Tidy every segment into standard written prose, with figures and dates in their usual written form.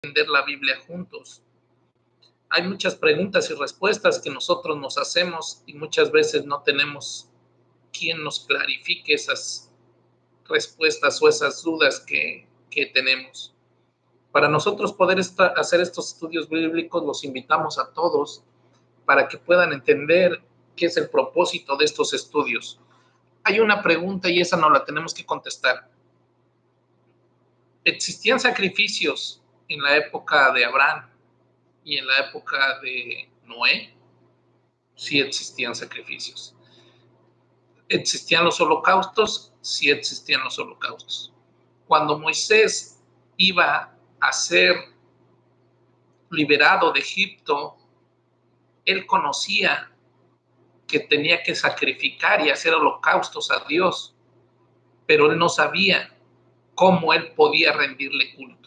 entender la Biblia juntos. Hay muchas preguntas y respuestas que nosotros nos hacemos y muchas veces no tenemos quien nos clarifique esas respuestas o esas dudas que tenemos. Para nosotros poder hacer estos estudios bíblicos, los invitamos a todos para que puedan entender qué es el propósito de estos estudios. Hay una pregunta y esa no la tenemos que contestar. ¿Existían sacrificios en la época de Abraham y en la época de Noé? Sí existían sacrificios. ¿Existían los holocaustos? Sí existían los holocaustos. Cuando Moisés iba a ser liberado de Egipto, él conocía que tenía que sacrificar y hacer holocaustos a Dios, pero él no sabía cómo él podía rendirle culto.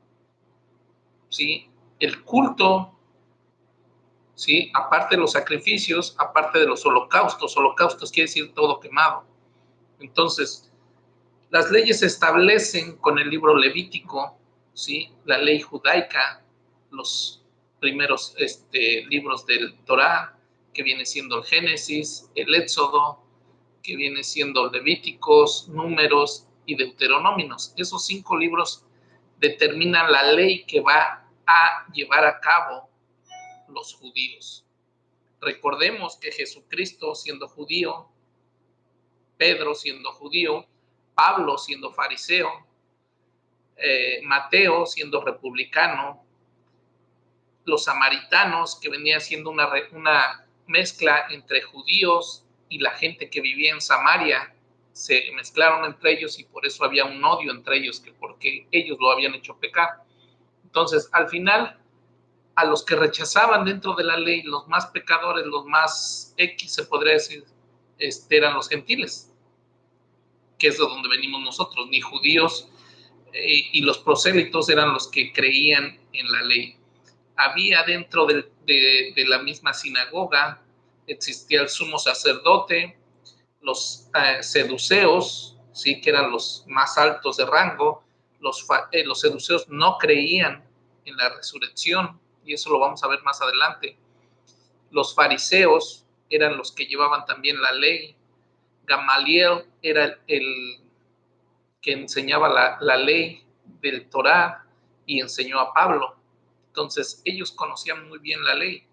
¿Sí? El culto, ¿sí? Aparte de los sacrificios, aparte de los holocaustos quiere decir todo quemado. Entonces, las leyes se establecen con el libro Levítico, ¿sí? La ley judaica, los primeros libros del Torá, que viene siendo el Génesis, el Éxodo, que viene siendo Levíticos, Números y Deuteronomios. Esos 5 libros determinan la ley que va a llevar a cabo los judíos. Recordemos que Jesucristo siendo judío, Pedro siendo judío, Pablo siendo fariseo, Mateo siendo republicano, los samaritanos, que venía siendo una mezcla entre judíos y la gente que vivía en Samaria, se mezclaron entre ellos y por eso había un odio entre ellos, que porque ellos lo habían hecho pecar. Entonces, al final, a los que rechazaban dentro de la ley, los más pecadores, los más X, se podría decir, eran los gentiles, que es de donde venimos nosotros, ni judíos, y los prosélitos eran los que creían en la ley. Había dentro de la misma sinagoga, existía el sumo sacerdote, los seduceos, ¿sí? Que eran los más altos de rango. Los seduceos no creían en la resurrección, y eso lo vamos a ver más adelante. Los fariseos eran los que llevaban también la ley. Gamaliel era el que enseñaba la ley del Torá y enseñó a Pablo. Entonces, ellos conocían muy bien la ley.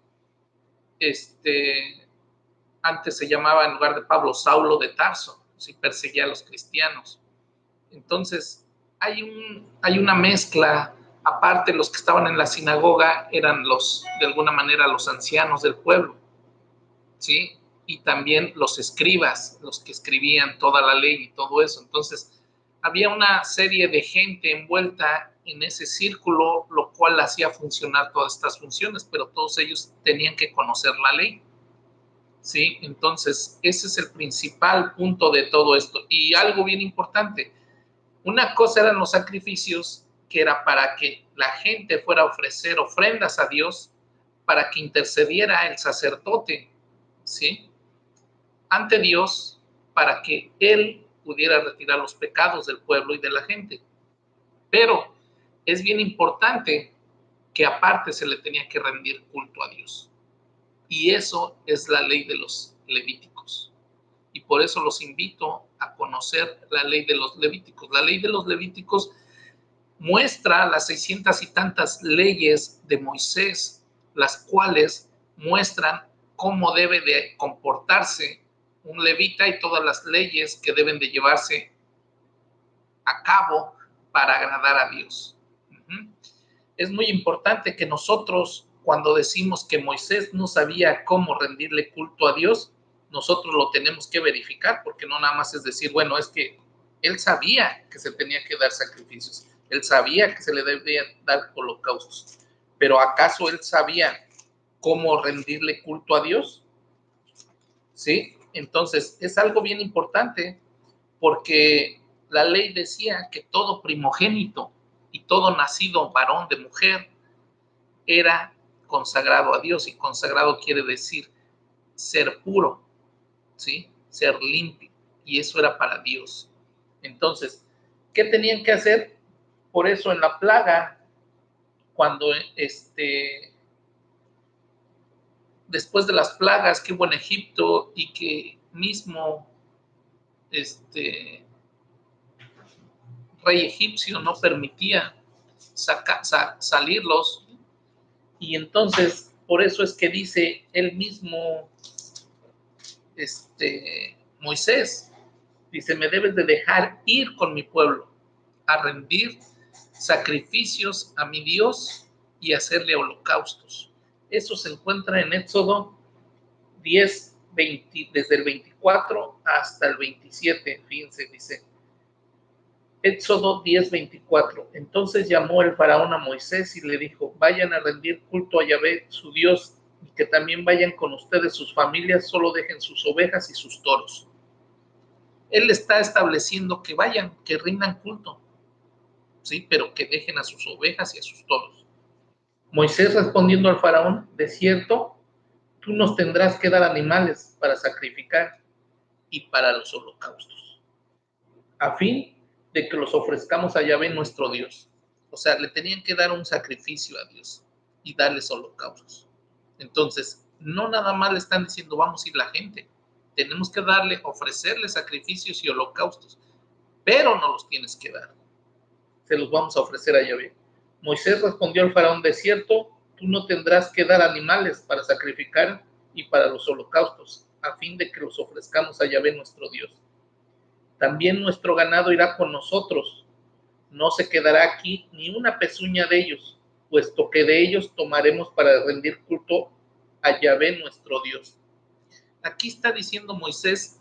Antes se llamaba, en lugar de Pablo, Saulo de Tarso, ¿sí? Perseguía a los cristianos. Entonces, hay una mezcla. Aparte, los que estaban en la sinagoga eran de alguna manera, los ancianos del pueblo, ¿sí? Y también los escribas, los que escribían toda la ley y todo eso. Entonces, había una serie de gente envuelta en ese círculo, lo cual hacía funcionar todas estas funciones, pero todos ellos tenían que conocer la ley, ¿sí? Entonces, ese es el principal punto de todo esto. Y algo bien importante, una cosa eran los sacrificios, que era para que la gente fuera a ofrecer ofrendas a Dios, para que intercediera el sacerdote, ¿sí? Ante Dios, para que Él pudiera retirar los pecados del pueblo y de la gente. Pero es bien importante que aparte se le tenía que rendir culto a Dios. Y eso es la ley de los levíticos. Y por eso los invito a conocer la ley de los levíticos. La ley de los levíticos muestra las 600 y tantas leyes de Moisés, las cuales muestran cómo debe de comportarse un levita y todas las leyes que deben de llevarse a cabo para agradar a Dios. Es muy importante que nosotros, cuando decimos que Moisés no sabía cómo rendirle culto a Dios, nosotros lo tenemos que verificar, porque no nada más es decir, bueno, es que él sabía que se tenía que dar sacrificios, él sabía que se le debía dar holocaustos, pero ¿acaso él sabía cómo rendirle culto a Dios? ¿Sí? Entonces, es algo bien importante, porque la ley decía que todo primogénito y todo nacido varón de mujer era consagrado a Dios, y consagrado quiere decir ser puro, ¿sí? Ser limpio, y eso era para Dios. Entonces, ¿qué tenían que hacer? Por eso en la plaga cuando después de las plagas que hubo en Egipto y que mismo rey egipcio no permitía salirlos, y entonces por eso es que dice él mismo, Moisés, dice, me debes de dejar ir con mi pueblo a rendir sacrificios a mi Dios y hacerle holocaustos. Eso se encuentra en Éxodo 10, 20, desde el 24 hasta el 27, fíjense, dice, Éxodo 10, 24. Entonces llamó el faraón a Moisés y le dijo, vayan a rendir culto a Yahvé, su Dios, y que también vayan con ustedes sus familias, solo dejen sus ovejas y sus toros. Él está estableciendo que vayan, que rindan culto, sí, pero que dejen a sus ovejas y a sus toros. Moisés respondiendo al faraón, de cierto, tú nos tendrás que dar animales para sacrificar y para los holocaustos, a fin de que los ofrezcamos a Yahvé nuestro Dios. O sea, le tenían que dar un sacrificio a Dios y darles holocaustos. Entonces, no nada más le están diciendo vamos a ir la gente, tenemos que ofrecerle sacrificios y holocaustos, pero no los tienes que dar, se los vamos a ofrecer a Yahvé. Moisés respondió al faraón, de cierto, tú no tendrás que dar animales para sacrificar y para los holocaustos, a fin de que los ofrezcamos a Yahvé nuestro Dios. También nuestro ganado irá con nosotros, no se quedará aquí ni una pezuña de ellos, puesto que de ellos tomaremos para rendir culto a Yahvé nuestro Dios. Aquí está diciendo Moisés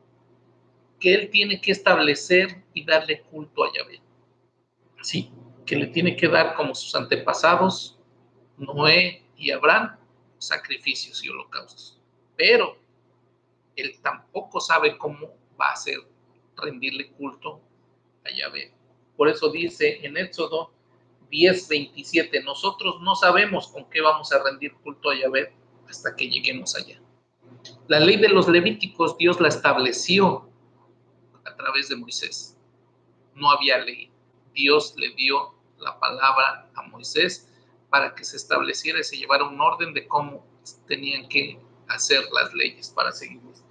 que él tiene que establecer y darle culto a Yahvé. Sí, que le tiene que dar como sus antepasados, Noé y Abraham, sacrificios y holocaustos. Pero él tampoco sabe cómo va a ser rendirle culto a Yahvé. Por eso dice en Éxodo 10:27, nosotros no sabemos con qué vamos a rendir culto a Yahvé hasta que lleguemos allá. La ley de los levíticos Dios la estableció a través de Moisés. No había ley. Dios le dio la palabra a Moisés para que se estableciera y se llevara un orden de cómo tenían que hacer las leyes para seguirlas.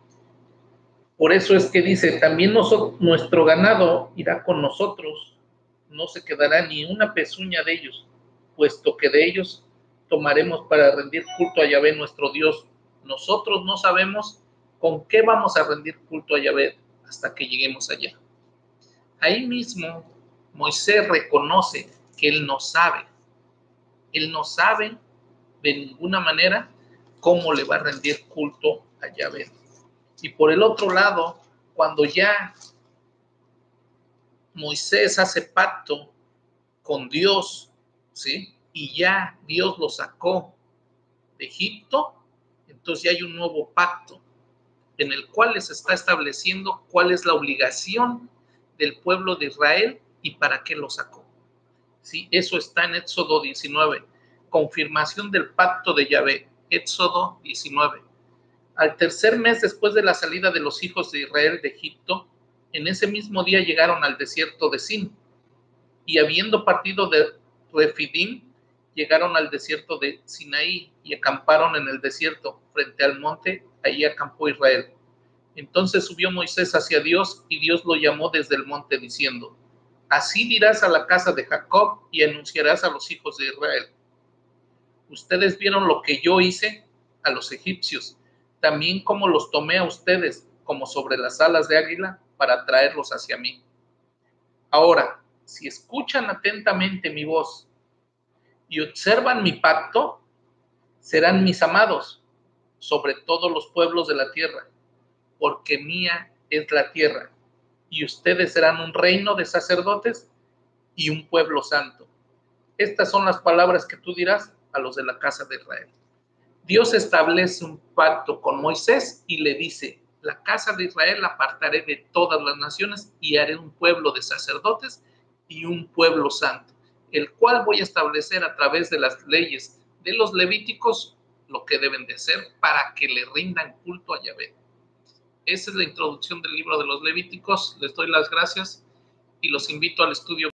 Por eso es que dice, también nuestro ganado irá con nosotros, no se quedará ni una pezuña de ellos, puesto que de ellos tomaremos para rendir culto a Yahvé nuestro Dios. Nosotros no sabemos con qué vamos a rendir culto a Yahvé hasta que lleguemos allá. Ahí mismo Moisés reconoce que él no sabe de ninguna manera cómo le va a rendir culto a Yahvé. Y por el otro lado, cuando ya Moisés hace pacto con Dios, ¿sí? Y ya Dios lo sacó de Egipto, entonces ya hay un nuevo pacto en el cual les está estableciendo cuál es la obligación del pueblo de Israel y para qué lo sacó. ¿Sí? Eso está en Éxodo 19, confirmación del pacto de Yahvé, Éxodo 19. Al tercer mes después de la salida de los hijos de Israel de Egipto, en ese mismo día llegaron al desierto de Sin, y habiendo partido de Refidim, llegaron al desierto de Sinaí y acamparon en el desierto frente al monte, ahí acampó Israel. Entonces subió Moisés hacia Dios y Dios lo llamó desde el monte diciendo, así dirás a la casa de Jacob y anunciarás a los hijos de Israel. Ustedes vieron lo que yo hice a los egipcios, también como los tomé a ustedes como sobre las alas de águila para traerlos hacia mí. Ahora, si escuchan atentamente mi voz y observan mi pacto, serán mis amados sobre todos los pueblos de la tierra, porque mía es la tierra, y ustedes serán un reino de sacerdotes y un pueblo santo. Estas son las palabras que tú dirás a los de la casa de Israel. Dios establece un pacto con Moisés y le dice, la casa de Israel la apartaré de todas las naciones y haré un pueblo de sacerdotes y un pueblo santo, el cual voy a establecer a través de las leyes de los levíticos lo que deben de hacer para que le rindan culto a Yahvé. Esa es la introducción del libro de los Levíticos. Les doy las gracias y los invito al estudio